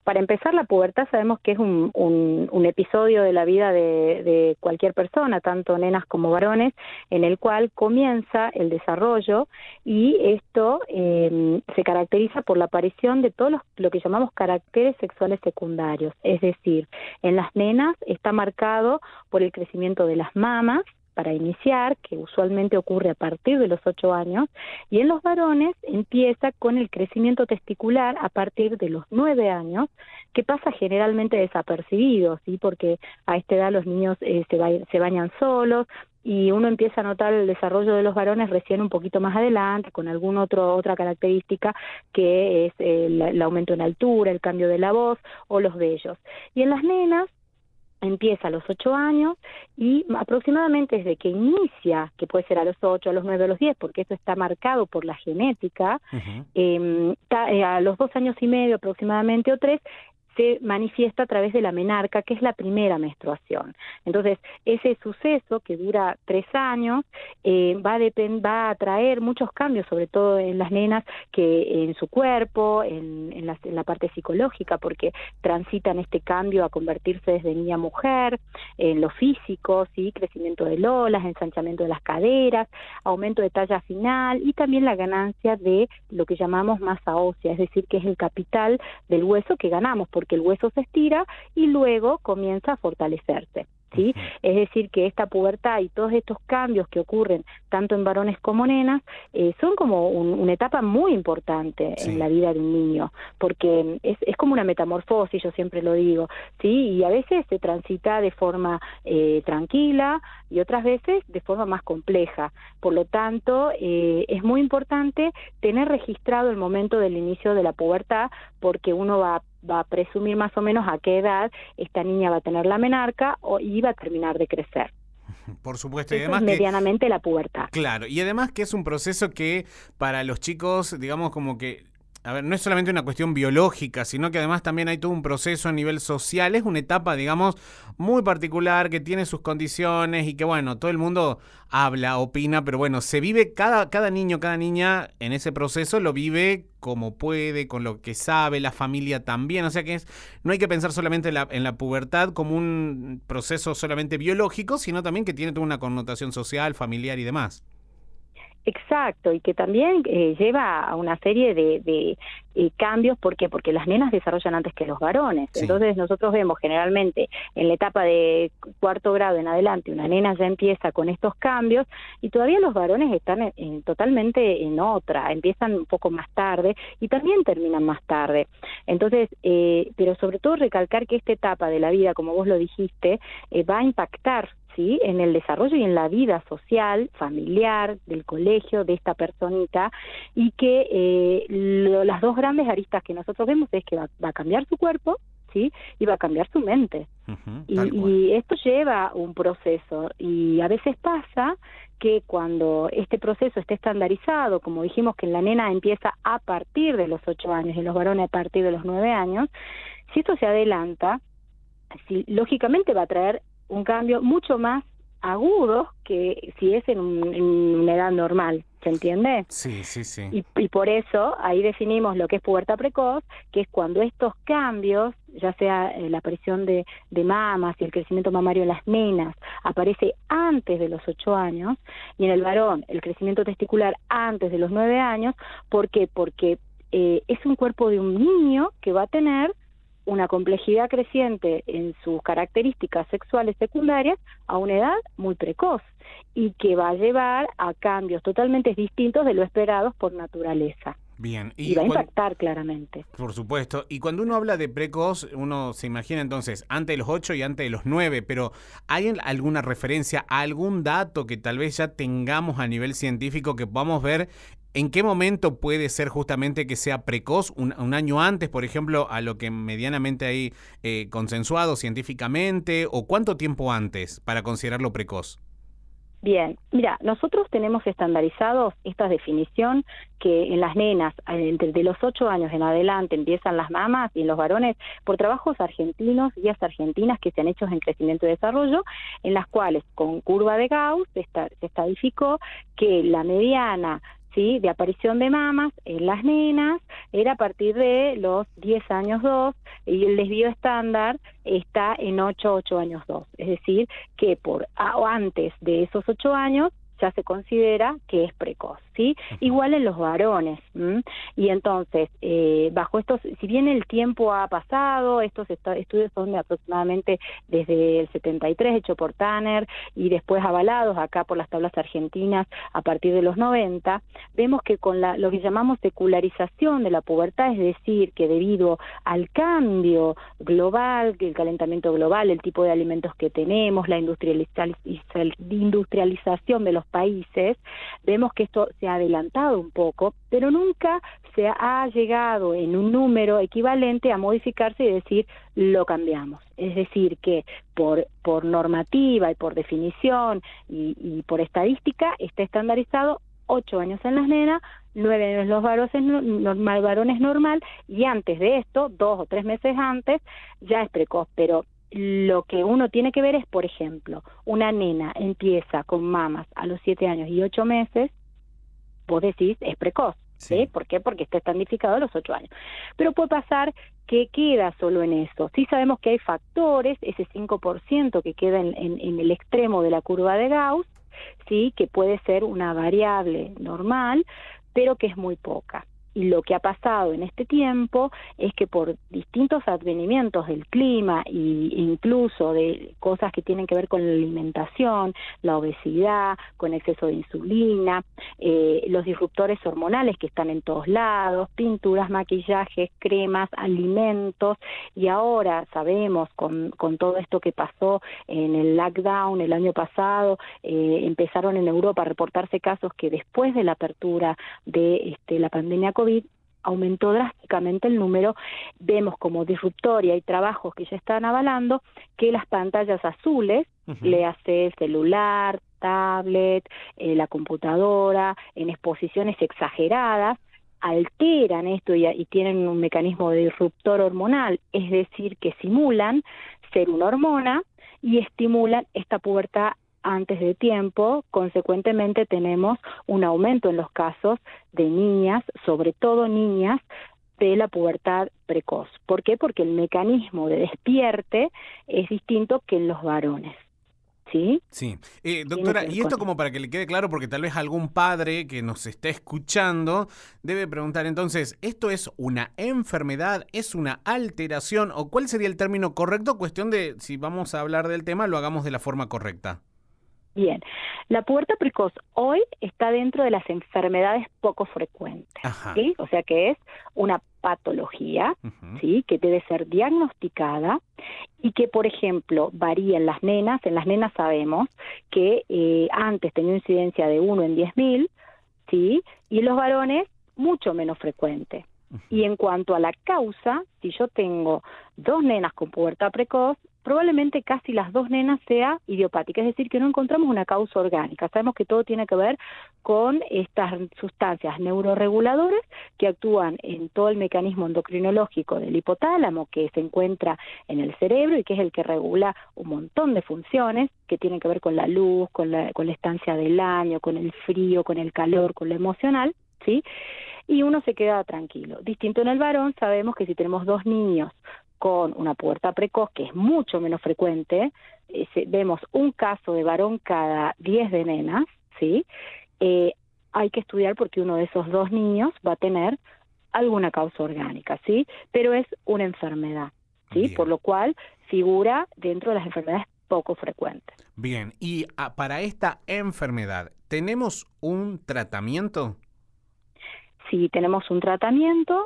Para empezar, la pubertad sabemos que es un episodio de la vida de cualquier persona, tanto nenas como varones, en el cual comienza el desarrollo y esto se caracteriza por la aparición de todos lo que llamamos caracteres sexuales secundarios. Es decir, en las nenas está marcado por el crecimiento de las mamas, para iniciar, que usualmente ocurre a partir de los 8 años, y en los varones empieza con el crecimiento testicular a partir de los 9 años, que pasa generalmente desapercibido, ¿sí? Porque a esta edad los niños se bañan solos, y uno empieza a notar el desarrollo de los varones recién un poquito más adelante, con otra característica que es el aumento en altura, el cambio de la voz o los vellos. Y en las nenas, empieza a los 8 años y aproximadamente desde que inicia, que puede ser a los 8, a los 9, a los 10, porque eso está marcado por la genética, a los 2 años y medio aproximadamente o 3, se manifiesta a través de la menarca, que es la primera menstruación. Entonces, ese suceso que dura 3 años va a traer muchos cambios, sobre todo en las nenas, que en su cuerpo, en la parte psicológica, porque transitan este cambio a convertirse desde niña a mujer, en lo físico, ¿sí? Crecimiento de lolas, ensanchamiento de las caderas, aumento de talla final y también la ganancia de lo que llamamos masa ósea, es decir, que es el capital del hueso que ganamos, porque el hueso se estira y luego comienza a fortalecerse, ¿sí? Es decir, que esta pubertad y todos estos cambios que ocurren tanto en varones como nenas son como una etapa muy importante en la vida de un niño, porque es como una metamorfosis, yo siempre lo digo, ¿sí? Y a veces se transita de forma tranquila y otras veces de forma más compleja. Por lo tanto, es muy importante tener registrado el momento del inicio de la pubertad, porque uno va a presumir más o menos a qué edad esta niña va a tener la menarca y va a terminar de crecer. Por supuesto, y Eso además es medianamente la pubertad. Claro, y además que es un proceso que para los chicos, digamos como que, a ver, no es solamente una cuestión biológica, sino que además también hay todo un proceso a nivel social. Es una etapa, digamos, muy particular, que tiene sus condiciones y que, bueno, todo el mundo habla, opina, pero bueno, se vive, cada niño, cada niña en ese proceso lo vive como puede, con lo que sabe, la familia también. O sea que no hay que pensar solamente en la pubertad como un proceso solamente biológico, sino también que tiene toda una connotación social, familiar y demás. Exacto, y que también lleva a una serie de cambios. ¿Por qué? Porque las nenas desarrollan antes que los varones. Sí. Entonces nosotros vemos generalmente en la etapa de 4º grado en adelante, una nena ya empieza con estos cambios y todavía los varones están totalmente en otra, empiezan un poco más tarde y también terminan más tarde. Entonces, pero sobre todo recalcar que esta etapa de la vida, como vos lo dijiste, va a impactar, ¿sí?, en el desarrollo y en la vida social, familiar, del colegio, de esta personita, y que las dos grandes aristas que nosotros vemos es que va a cambiar su cuerpo, ¿sí?, y va a cambiar su mente. Y esto lleva un proceso, y a veces pasa que cuando este proceso esté estandarizado, como dijimos que en la nena empieza a partir de los 8 años y en los varones a partir de los 9 años, si esto se adelanta, sí, lógicamente va a traer un cambio mucho más agudo que si es en una edad normal, ¿se entiende? Sí, sí, sí. Y por eso ahí definimos lo que es pubertad precoz, que es cuando estos cambios, ya sea la aparición de mamas y el crecimiento mamario en las nenas, aparece antes de los 8 años, y en el varón el crecimiento testicular antes de los 9 años. ¿Por qué? Porque es un cuerpo de un niño que va a tener una complejidad creciente en sus características sexuales secundarias a una edad muy precoz y que va a llevar a cambios totalmente distintos de lo esperados por naturaleza. Bien. Y va a impactar claramente. Por supuesto. Y cuando uno habla de precoz, uno se imagina entonces antes de los 8 y antes de los 9, pero ¿hay alguna referencia, algún dato que tal vez ya tengamos a nivel científico que podamos ver en qué momento puede ser justamente que sea precoz, un año antes, por ejemplo, a lo que medianamente hay consensuado científicamente, o cuánto tiempo antes para considerarlo precoz? Bien, mira, nosotros tenemos estandarizados esta definición que en las nenas, de los 8 años en adelante empiezan las mamas, y en los varones por trabajos argentinos, guías argentinas que se han hecho en crecimiento y desarrollo, en las cuales con curva de Gauss se estadificó que la mediana ¿sí?, de aparición de mamas en las nenas era a partir de los 10 años 2, y el desvío estándar está en 8 años 2. Es decir, que antes de esos 8 años ya se considera que es precoz, ¿sí? Igual en los varones. Y entonces, bajo estos, si bien el tiempo ha pasado, estos estudios son de aproximadamente desde el 73, hecho por Tanner, y después avalados acá por las tablas argentinas a partir de los 90, vemos que con lo que llamamos secularización de la pubertad, es decir, que debido al cambio global, el calentamiento global, el tipo de alimentos que tenemos, la industrialización de los países, vemos que esto se ha adelantado un poco, pero nunca se ha llegado en un número equivalente a modificarse y decir lo cambiamos. Es decir, que por normativa y por definición y por estadística está estandarizado 8 años en las nenas, 9 años en los varones normal, y antes de esto, 2 o 3 meses antes, ya es precoz. Pero lo que uno tiene que ver es, por ejemplo, una nena empieza con mamas a los 7 años y 8 meses, vos decís, es precoz. ¿Sí? ¿Por qué? Porque está estandificado a los 8 años. Pero puede pasar que queda solo en eso. Sí sabemos que hay factores, ese 5% que queda en el extremo de la curva de Gauss, sí, que puede ser una variable normal, pero que es muy poca. Y lo que ha pasado en este tiempo es que por distintos advenimientos del clima e incluso de cosas que tienen que ver con la alimentación, la obesidad, con exceso de insulina, los disruptores hormonales que están en todos lados, pinturas, maquillajes, cremas, alimentos, y ahora sabemos con todo esto que pasó en el lockdown el año pasado, empezaron en Europa a reportarse casos que después de la apertura de la pandemia COVID, aumentó drásticamente el número. Vemos como disruptor, y hay trabajos que ya están avalando, que las pantallas azules, le hace el celular, tablet, la computadora, en exposiciones exageradas, alteran esto y tienen un mecanismo de disruptor hormonal, es decir, que simulan ser una hormona y estimulan esta pubertad antes de tiempo. Consecuentemente tenemos un aumento en los casos de niñas, sobre todo niñas, de la pubertad precoz. ¿Por qué? Porque el mecanismo de despierte es distinto que en los varones. ¿Sí? Sí. Doctora, y esto como para que le quede claro, porque tal vez algún padre que nos esté escuchando debe preguntar, entonces, ¿esto es una enfermedad, es una alteración, o cuál sería el término correcto? Cuestión de, si vamos a hablar del tema, lo hagamos de la forma correcta. Bien, la pubertad precoz hoy está dentro de las enfermedades poco frecuentes, ¿sí? O sea que es una patología, ¿sí?, que debe ser diagnosticada y que, por ejemplo, varía en las nenas. En las nenas sabemos que antes tenía incidencia de 1 en 10.000, ¿sí?, y en los varones mucho menos frecuente. Y en cuanto a la causa, si yo tengo 2 nenas con pubertad precoz, probablemente casi las 2 nenas sea idiopática, es decir, que no encontramos una causa orgánica. Sabemos que todo tiene que ver con estas sustancias neuroreguladoras que actúan en todo el mecanismo endocrinológico del hipotálamo, que se encuentra en el cerebro y que es el que regula un montón de funciones que tienen que ver con la luz, con la estancia del año, con el frío, con el calor, con lo emocional, ¿sí? Y uno se queda tranquilo. Distinto en el varón, sabemos que si tenemos 2 niños con una pubertad precoz, que es mucho menos frecuente, vemos un caso de varón cada 10 de nenas, ¿sí? Hay que estudiar porque uno de esos 2 niños va a tener alguna causa orgánica, ¿sí? Pero es una enfermedad, ¿sí? Bien. Por lo cual figura dentro de las enfermedades poco frecuentes. Bien, y para esta enfermedad, ¿tenemos un tratamiento? Sí, tenemos un tratamiento.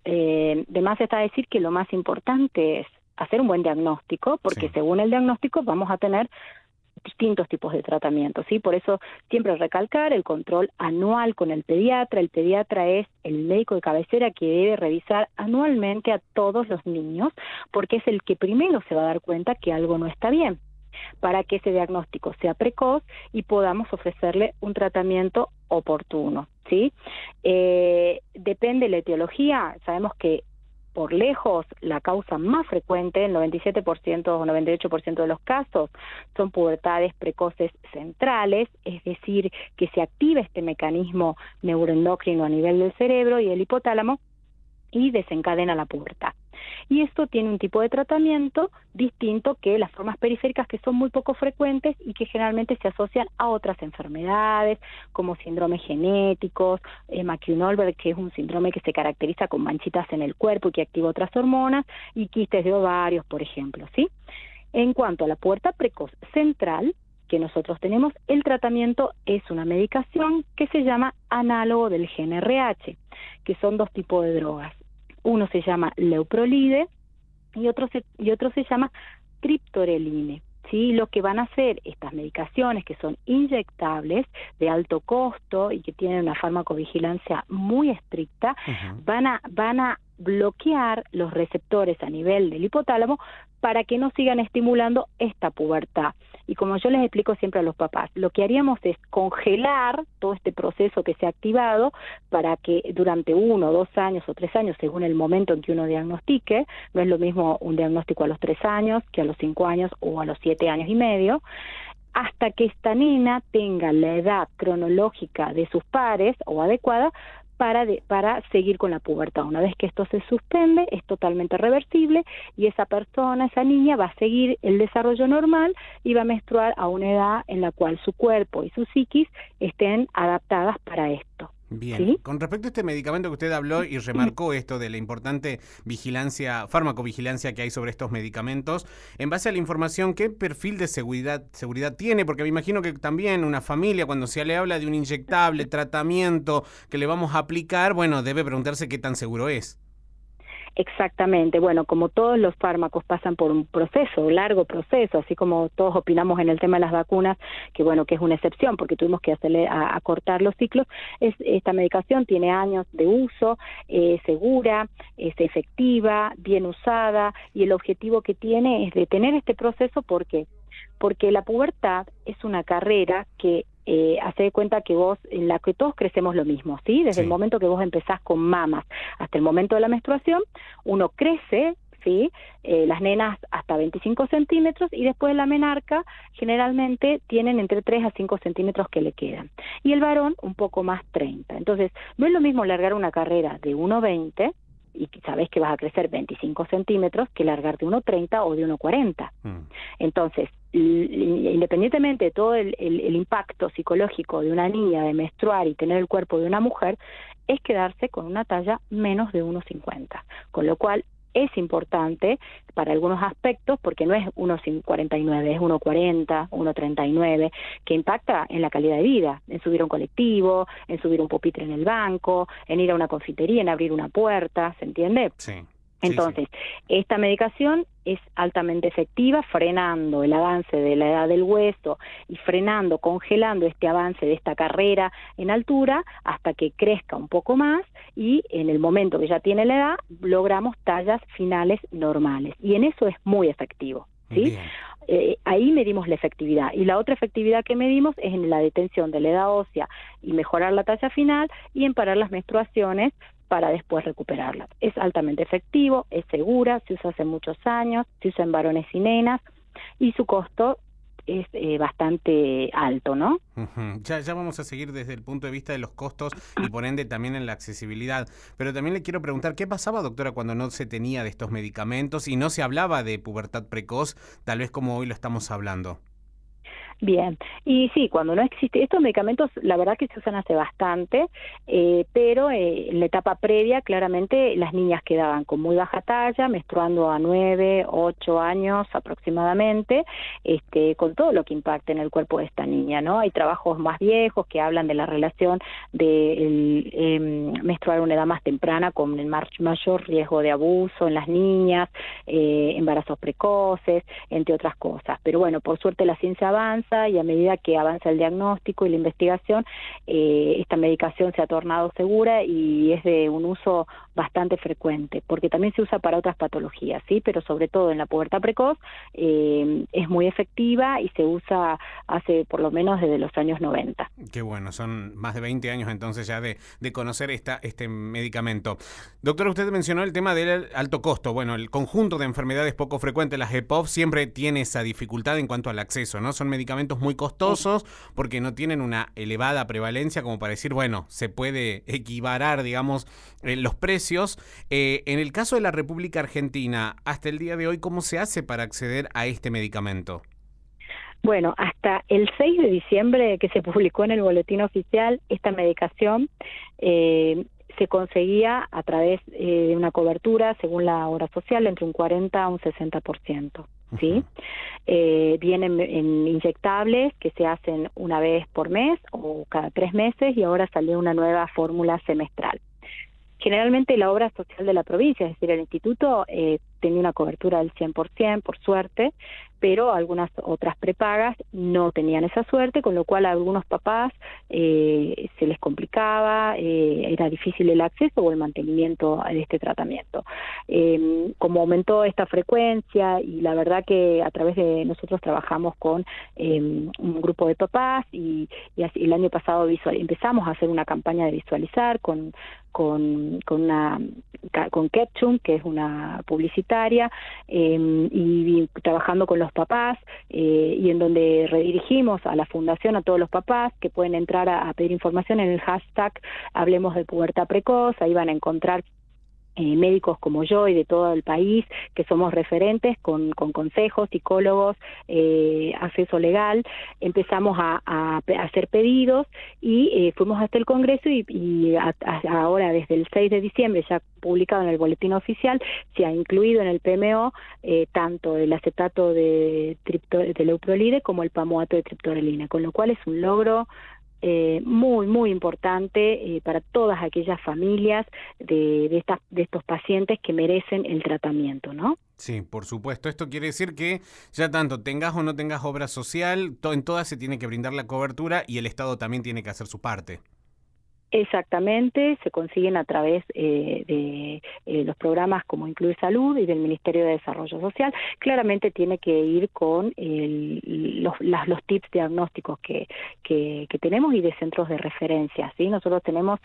De más está decir que lo más importante es hacer un buen diagnóstico, porque según el diagnóstico vamos a tener distintos tipos de tratamientos, ¿sí? Por eso siempre recalcar el control anual con el pediatra. El pediatra es el médico de cabecera que debe revisar anualmente a todos los niños, porque es el que primero se va a dar cuenta que algo no está bien, para que ese diagnóstico sea precoz y podamos ofrecerle un tratamiento oportuno, ¿sí? Depende de la etiología. Sabemos que por lejos, la causa más frecuente, el 97% o 98% de los casos, son pubertades precoces centrales, es decir, que se activa este mecanismo neuroendocrino a nivel del cerebro y el hipotálamo y desencadena la pubertad. Y esto tiene un tipo de tratamiento distinto que las formas periféricas, que son muy poco frecuentes y que generalmente se asocian a otras enfermedades como síndromes genéticos, McCune-Olber, que es un síndrome que se caracteriza con manchitas en el cuerpo y que activa otras hormonas, y quistes de ovarios, por ejemplo, ¿sí? En cuanto a la pubertad precoz central que nosotros tenemos, el tratamiento es una medicación que se llama análogo del GnRH, que son dos tipos de drogas. Uno se llama Leuprolide y otro se llama Triptoreline. ¿Sí? Lo que van a hacer estas medicaciones, que son inyectables de alto costo y que tienen una farmacovigilancia muy estricta, van a bloquear los receptores a nivel del hipotálamo para que no sigan estimulando esta pubertad. Y como yo les explico siempre a los papás, lo que haríamos es congelar todo este proceso que se ha activado para que durante 1, 2 años o 3 años, según el momento en que uno diagnostique, no es lo mismo un diagnóstico a los 3 años que a los 5 años o a los 7 años y medio, hasta que esta nena tenga la edad cronológica de sus pares o adecuada para seguir con la pubertad. Una vez que esto se suspende, es totalmente reversible y esa persona, esa niña, va a seguir el desarrollo normal y va a menstruar a una edad en la cual su cuerpo y su psiquis estén adaptadas para esto. Bien, ¿Sí? Con respecto a este medicamento que usted habló y remarcó esto de la importante vigilancia, farmacovigilancia que hay sobre estos medicamentos, en base a la información, ¿qué perfil de seguridad tiene? Porque me imagino que también una familia, cuando se le habla de un inyectable, tratamiento que le vamos a aplicar, bueno, debe preguntarse qué tan seguro es. Exactamente, bueno, como todos los fármacos pasan por un proceso, un largo proceso, así como todos opinamos en el tema de las vacunas, que bueno, que es una excepción porque tuvimos que hacerle acortar los ciclos, esta medicación tiene años de uso, segura, es efectiva, bien usada, y el objetivo que tiene es detener este proceso. ¿Por qué? Porque la pubertad es una carrera que hace de cuenta que en la que todos crecemos lo mismo, ¿sí? Desde el momento que vos empezás con mamas hasta el momento de la menstruación, uno crece, ¿sí? Las nenas hasta 25 centímetros y después de la menarca generalmente tienen entre 3 a 5 centímetros que le quedan. Y el varón un poco más 30. Entonces, no es lo mismo largar una carrera de 1,20 y sabes que vas a crecer 25 centímetros que largar de 1,30 o de 1,40. Entonces, independientemente de todo el impacto psicológico de una niña de menstruar y tener el cuerpo de una mujer, es quedarse con una talla menos de 1,50. Con lo cual, es importante para algunos aspectos, porque no es 1,49, es 1,40, 1,39, que impacta en la calidad de vida, en subir a un colectivo, en subir un pupitre en el banco, en ir a una confitería, en abrir una puerta, ¿se entiende? Sí. Entonces, esta medicación es altamente efectiva, frenando el avance de la edad del hueso y congelando este avance de esta carrera en altura hasta que crezca un poco más, y en el momento que ya tiene la edad, logramos tallas finales normales. Y en eso es muy efectivo, ¿sí? Ahí medimos la efectividad. Y la otra efectividad que medimos es en la detención de la edad ósea y mejorar la talla final y en parar las menstruaciones para después recuperarla. Es altamente efectivo, es segura, se usa hace muchos años, se usa en varones y nenas, y su costo es bastante alto, ¿no? Ya vamos a seguir desde el punto de vista de los costos y por ende también en la accesibilidad. Pero también le quiero preguntar, ¿qué pasaba, doctora, cuando no se tenía de estos medicamentos y no se hablaba de pubertad precoz, tal vez como hoy lo estamos hablando? Bien, y sí, cuando no existe, estos medicamentos la verdad que se usan hace bastante, pero en la etapa previa claramente las niñas quedaban con muy baja talla, menstruando a 9, 8 años aproximadamente, con todo lo que impacta en el cuerpo de esta niña, ¿no? Hay trabajos más viejos que hablan de la relación de menstruar a una edad más temprana con el mayor riesgo de abuso en las niñas, embarazos precoces, entre otras cosas. Pero bueno, por suerte la ciencia avanza avanza y a medida que avanza el diagnóstico y la investigación, esta medicación se ha tornado segura y es de un uso bastante frecuente, porque también se usa para otras patologías, ¿sí? Pero sobre todo en la pubertad precoz es muy efectiva y se usa hace por lo menos desde los años 90. Qué bueno, son más de 20 años entonces ya de conocer este medicamento. Doctora, usted mencionó el tema del alto costo. Bueno, el conjunto de enfermedades poco frecuentes, las EPOF, siempre tiene esa dificultad en cuanto al acceso, ¿no? Son medicamentos muy costosos porque no tienen una elevada prevalencia como para decir, bueno, se puede equiparar, digamos, los precios. En el caso de la República Argentina, hasta el día de hoy, ¿cómo se hace para acceder a este medicamento? Bueno, hasta el 6 de diciembre que se publicó en el boletín oficial, esta medicación se conseguía a través de una cobertura, según la obra social, entre un 40 a un 60%. ¿Sí? Vienen en inyectables que se hacen una vez por mes o cada 3 meses y ahora salió una nueva fórmula semestral. Generalmente la obra social de la provincia, es decir, el instituto, tenía una cobertura del 100%, por suerte, pero algunas otras prepagas no tenían esa suerte, con lo cual a algunos papás se les complicaba, era difícil el acceso o el mantenimiento de este tratamiento. Como aumentó esta frecuencia, y la verdad que a través de nosotros trabajamos con un grupo de papás, y así, el año pasado empezamos a hacer una campaña de visualizar con Ketchum, que es una publicitaria, y trabajando con los papás, y en donde redirigimos a la fundación a todos los papás que pueden entrar a pedir información en el hashtag Hablemos de Pubertad Precoz. Ahí van a encontrar médicos como yo y de todo el país, que somos referentes con consejos, psicólogos, acceso legal. Empezamos a hacer pedidos y fuimos hasta el Congreso y ahora desde el 6 de diciembre, ya publicado en el boletín oficial, se ha incluido en el PMO tanto el acetato de leuprolide como el pamoato de triptorelina, con lo cual es un logro muy importante para todas aquellas familias de estos pacientes que merecen el tratamiento, ¿no? Sí, por supuesto. Esto quiere decir que ya tanto tengas o no tengas obra social, en todas se tiene que brindar la cobertura y el Estado también tiene que hacer su parte. Exactamente, se consiguen a través de los programas como Incluir Salud y del Ministerio de Desarrollo Social. Claramente tiene que ir con los tips diagnósticos que tenemos y de centros de referencia, ¿sí? Nosotros tenemos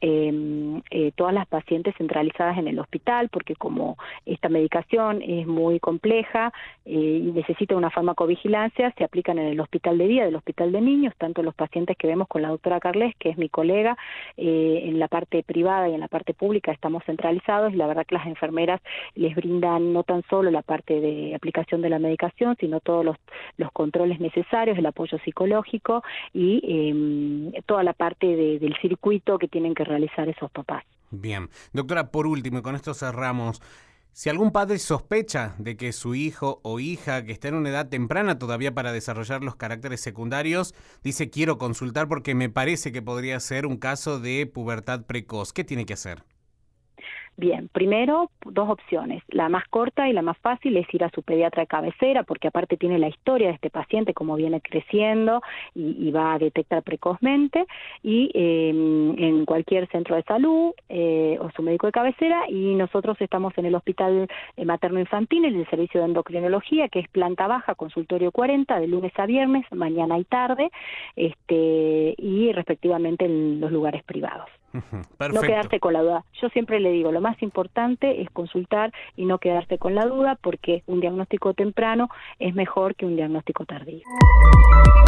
todas las pacientes centralizadas en el hospital, porque como esta medicación es muy compleja y necesita una farmacovigilancia, se aplican en el hospital de día, del hospital de niños, tanto los pacientes que vemos con la doctora Carles, que es mi colega. En la parte privada y en la parte pública estamos centralizados, y la verdad que las enfermeras les brindan no tan solo la parte de aplicación de la medicación, sino todos los controles necesarios, el apoyo psicológico y toda la parte del circuito que tienen que realizar esos papás. Bien. Doctora, por último, y con esto cerramos, si algún padre sospecha de que su hijo o hija, que está en una edad temprana todavía para desarrollar los caracteres secundarios, dice quiero consultar porque me parece que podría ser un caso de pubertad precoz, ¿qué tiene que hacer? Bien, primero, 2 opciones. La más corta y la más fácil es ir a su pediatra de cabecera, porque aparte tiene la historia de este paciente, cómo viene creciendo y va a detectar precozmente, y en cualquier centro de salud o su médico de cabecera, y nosotros estamos en el Hospital Materno-Infantil, en el servicio de endocrinología, que es planta baja, consultorio 40, de lunes a viernes, mañana y tarde, y respectivamente en los lugares privados. Perfecto. No quedarse con la duda. Yo siempre le digo, lo más importante es consultar y no quedarse con la duda, porque un diagnóstico temprano es mejor que un diagnóstico tardío.